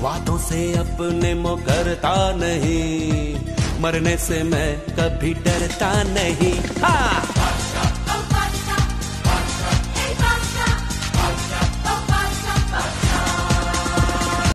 वादों से अपने मुकरता नहीं, मरने से मैं कभी डरता नहीं। हाँ